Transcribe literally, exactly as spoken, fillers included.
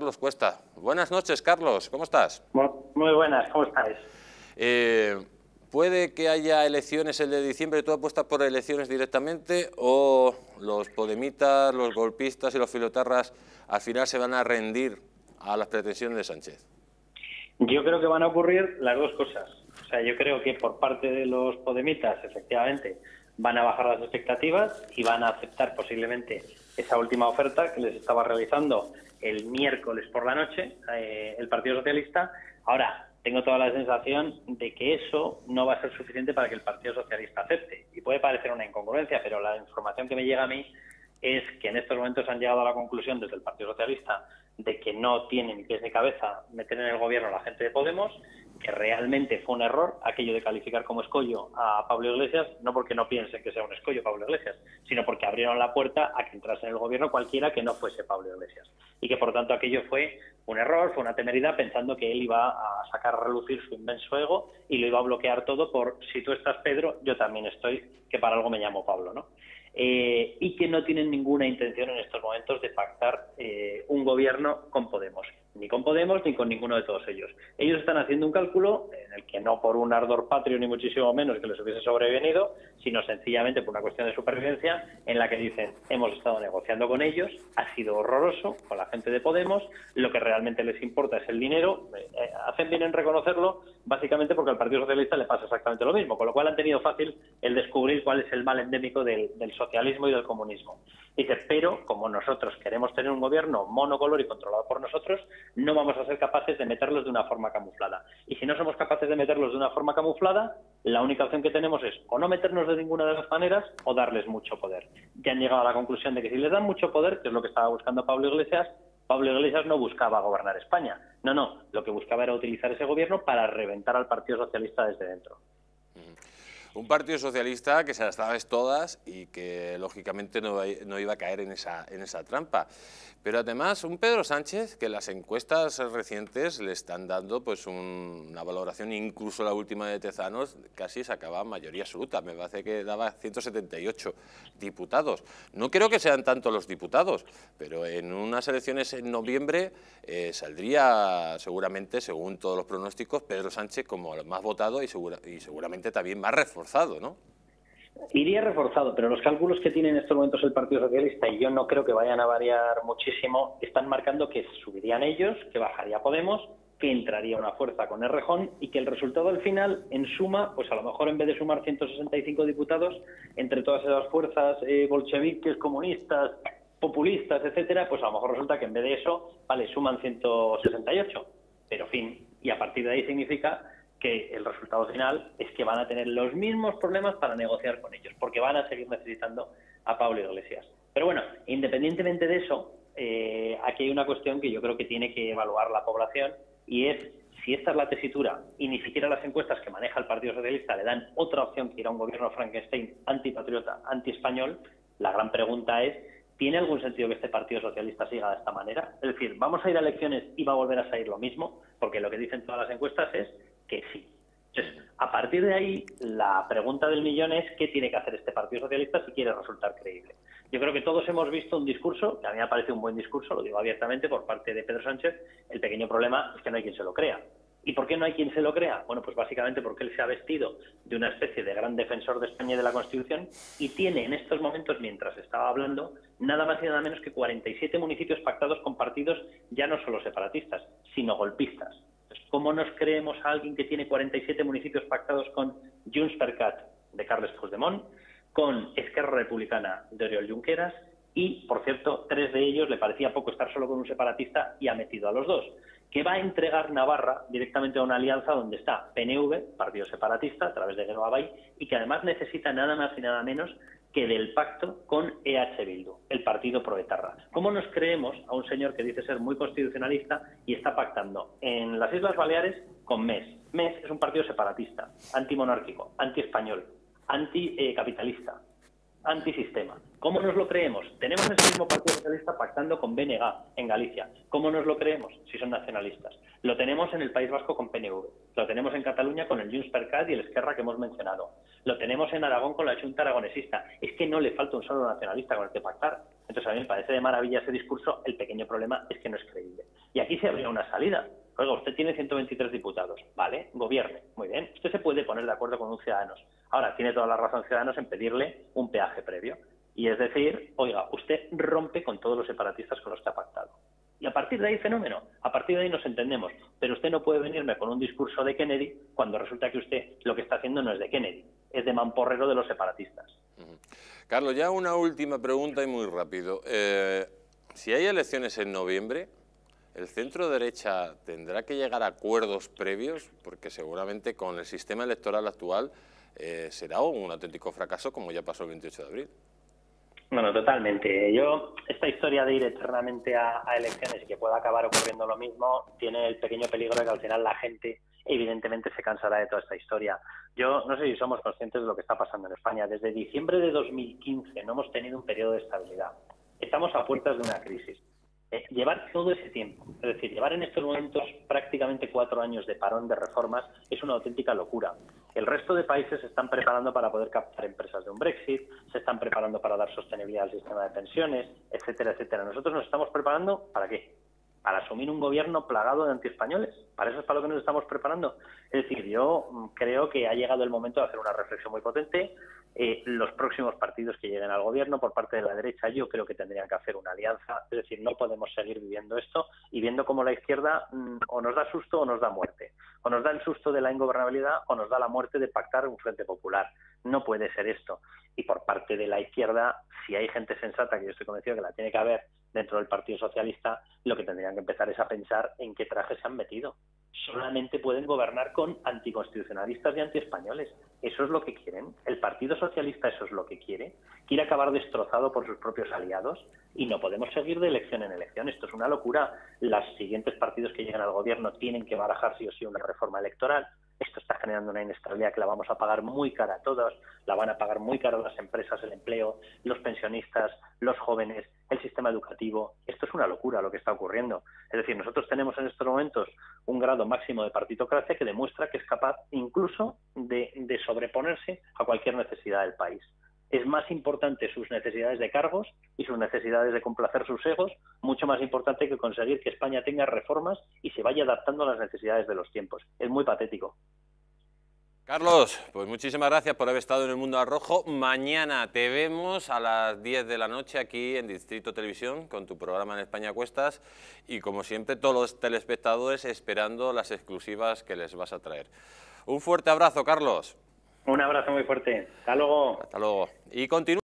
Carlos Cuesta. Buenas noches, Carlos, ¿cómo estás? Muy, muy buenas, ¿cómo estáis? Eh, ¿Puede que haya elecciones el de diciembre? ¿Tú apuestas por elecciones directamente o los podemitas, los golpistas y los filotarras al final se van a rendir a las pretensiones de Sánchez? Yo creo que van a ocurrir las dos cosas. O sea, yo creo que por parte de los podemitas, efectivamente, van a bajar las expectativas y van a aceptar posiblemente esa última oferta que les estaba realizando el miércoles por la noche eh, el Partido Socialista. Ahora, tengo toda la sensación de que eso no va a ser suficiente para que el Partido Socialista acepte. Y puede parecer una incongruencia, pero la información que me llega a mí es que en estos momentos han llegado a la conclusión desde el Partido Socialista de que no tiene ni pies ni cabeza meter en el gobierno a la gente de Podemos, que realmente fue un error aquello de calificar como escollo a Pablo Iglesias, no porque no piensen que sea un escollo Pablo Iglesias, sino porque abrieron la puerta a que entrase en el gobierno cualquiera que no fuese Pablo Iglesias. Y que por tanto aquello fue un error, fue una temeridad, pensando que él iba a sacar a relucir su inmenso ego y lo iba a bloquear todo por si tú estás Pedro, yo también estoy, que para algo me llamo Pablo, ¿no? Eh, y que no tienen ninguna intención en estos momentos de pactar eh, un gobierno con Podemos, ni con Podemos ni con ninguno de todos ellos. Ellos están haciendo un cálculo en el que no por un ardor patrio ni muchísimo menos que les hubiese sobrevenido, sino sencillamente por una cuestión de supervivencia, en la que dicen, hemos estado negociando con ellos, ha sido horroroso con la gente de Podemos, lo que realmente les importa es el dinero, eh, hacen bien en reconocerlo, básicamente porque al Partido Socialista le pasa exactamente lo mismo, con lo cual han tenido fácil el descubrir cuál es el mal endémico del, del socialismo y del comunismo. Dice, pero como nosotros queremos tener un gobierno monocolor y controlado por nosotros, no vamos a ser capaces de meterlos de una forma camuflada. Y si no somos capaces de meterlos de una forma camuflada, la única opción que tenemos es o no meternos de ninguna de las maneras o darles mucho poder. Ya han llegado a la conclusión de que si les dan mucho poder, que es lo que estaba buscando Pablo Iglesias, Pablo Iglesias no buscaba gobernar España. No, no, lo que buscaba era utilizar ese gobierno para reventar al Partido Socialista desde dentro. Un Partido Socialista que se las sabes todas y que lógicamente no, no iba a caer en esa, en esa trampa. Pero además un Pedro Sánchez que las encuestas recientes le están dando pues un, una valoración, incluso la última de Tezanos casi sacaba mayoría absoluta, me parece que daba ciento setenta y ocho diputados. No creo que sean tanto los diputados, pero en unas elecciones en noviembre eh, saldría seguramente, según todos los pronósticos, Pedro Sánchez como el más votado y, segura, y seguramente también más reforzado, ¿no? Iría reforzado, pero los cálculos que tiene en estos momentos el Partido Socialista, y yo no creo que vayan a variar muchísimo, están marcando que subirían ellos, que bajaría Podemos, que entraría una fuerza con Errejón y que el resultado al final, en suma, pues a lo mejor en vez de sumar ciento sesenta y cinco diputados, entre todas esas fuerzas eh, bolcheviques, comunistas, populistas, etcétera, pues a lo mejor resulta que en vez de eso, vale, suman ciento sesenta y ocho, pero fin, y a partir de ahí significa que el resultado final es que van a tener los mismos problemas para negociar con ellos, porque van a seguir necesitando a Pablo Iglesias. Pero bueno, independientemente de eso, eh, aquí hay una cuestión que yo creo que tiene que evaluar la población, y es si esta es la tesitura y ni siquiera las encuestas que maneja el Partido Socialista le dan otra opción que ir a un gobierno Frankenstein antipatriota, antiespañol, la gran pregunta es, ¿tiene algún sentido que este Partido Socialista siga de esta manera? Es decir, ¿vamos a ir a elecciones y va a volver a salir lo mismo? Porque lo que dicen todas las encuestas es que sí. Entonces, a partir de ahí, la pregunta del millón es ¿qué tiene que hacer este Partido Socialista si quiere resultar creíble? Yo creo que todos hemos visto un discurso, que a mí me parece un buen discurso, lo digo abiertamente, por parte de Pedro Sánchez. El pequeño problema es que no hay quien se lo crea. ¿Y por qué no hay quien se lo crea? Bueno, pues básicamente porque él se ha vestido de una especie de gran defensor de España y de la Constitución y tiene en estos momentos, mientras estaba hablando, nada más y nada menos que cuarenta y siete municipios pactados con partidos ya no solo separatistas, sino golpistas. Entonces, ¿cómo nos creemos a alguien que tiene cuarenta y siete municipios pactados con Junts per Cat de Carles Puigdemont, con Esquerra Republicana de Oriol Junqueras y, por cierto, tres de ellos le parecía poco estar solo con un separatista y ha metido a los dos? Que va a entregar Navarra directamente a una alianza donde está P N V, partido separatista, a través de Geroa Bai, y que además necesita nada más y nada menos que del pacto con E H Bildu, el partido proetarra. ¿Cómo nos creemos a un señor que dice ser muy constitucionalista y está pactando en las Islas Baleares con M E S? M E S es un partido separatista, antimonárquico, antiespañol, anticapitalista, antisistema. ¿Cómo nos lo creemos? Tenemos ese mismo Partido Socialista pactando con B N G en Galicia. ¿Cómo nos lo creemos? Si son nacionalistas. Lo tenemos en el País Vasco con P N V. Lo tenemos en Cataluña con el Junts per Cat y el Esquerra que hemos mencionado. Lo tenemos en Aragón con la Xunta Aragonesista. Es que no le falta un solo nacionalista con el que pactar. Entonces a mí me parece de maravilla ese discurso, el pequeño problema es que no es creíble. Y aquí se habría una salida. Oiga, usted tiene ciento veintitrés diputados, vale, gobierne, muy bien, usted se puede poner de acuerdo con un Ciudadanos. Ahora, tiene toda la razón Ciudadanos en pedirle un peaje previo. Y es decir, oiga, usted rompe con todos los separatistas con los que ha pactado. Y a partir de ahí, fenómeno, a partir de ahí nos entendemos. Pero usted no puede venirme con un discurso de Kennedy cuando resulta que usted lo que está haciendo no es de Kennedy, es de mamporrero de los separatistas. Uh-huh. Carlos, ya una última pregunta y muy rápido. Eh, si hay elecciones en noviembre, ¿el centro derecha tendrá que llegar a acuerdos previos? Porque seguramente con el sistema electoral actual eh, será un auténtico fracaso, como ya pasó el veintiocho de abril. Bueno, totalmente. Yo, esta historia de ir eternamente a, a elecciones y que pueda acabar ocurriendo lo mismo, tiene el pequeño peligro de que al final la gente evidentemente se cansará de toda esta historia. Yo no sé si somos conscientes de lo que está pasando en España. Desde diciembre de dos mil quince no hemos tenido un periodo de estabilidad. Estamos a puertas de una crisis. Eh, llevar todo ese tiempo, es decir, llevar en estos momentos prácticamente cuatro años de parón de reformas es una auténtica locura. El resto de países se están preparando para poder captar empresas de un Brexit, se están preparando para dar sostenibilidad al sistema de pensiones, etcétera, etcétera. Nosotros nos estamos preparando ¿para qué? Para asumir un gobierno plagado de antiespañoles. Para eso es para lo que nos estamos preparando. Es decir, yo creo que ha llegado el momento de hacer una reflexión muy potente. Eh, los próximos partidos que lleguen al gobierno por parte de la derecha yo creo que tendrían que hacer una alianza. Es decir, no podemos seguir viviendo esto y viendo cómo la izquierda mmm, o nos da susto o nos da muerte. O nos da el susto de la ingobernabilidad o nos da la muerte de pactar un frente popular. No puede ser esto. Y por parte de la izquierda, si hay gente sensata, que yo estoy convencido que la tiene que haber dentro del Partido Socialista, lo que tendrían que empezar es a pensar en qué traje se han metido. Solamente pueden gobernar con anticonstitucionalistas y antiespañoles. Eso es lo que quieren. El Partido Socialista eso es lo que quiere. Quiere acabar destrozado por sus propios aliados y no podemos seguir de elección en elección. Esto es una locura. Los siguientes partidos que llegan al gobierno tienen que barajar sí o sí una reforma electoral. Esto está generando una inestabilidad que la vamos a pagar muy cara a todos, la van a pagar muy cara las empresas, el empleo, los pensionistas, los jóvenes, el sistema educativo. Esto es una locura lo que está ocurriendo. Es decir, nosotros tenemos en estos momentos un grado máximo de partitocracia que demuestra que es capaz incluso de, de sobreponerse a cualquier necesidad del país. Es más importante sus necesidades de cargos y sus necesidades de complacer sus egos, mucho más importante que conseguir que España tenga reformas y se vaya adaptando a las necesidades de los tiempos. Es muy patético. Carlos, pues muchísimas gracias por haber estado en El Mundo al Rojo. Mañana te vemos a las diez de la noche aquí en Distrito Televisión con tu programa en España a Cuestas y como siempre todos los telespectadores esperando las exclusivas que les vas a traer. Un fuerte abrazo, Carlos. Un abrazo muy fuerte. Hasta luego. Hasta luego. Y continúa.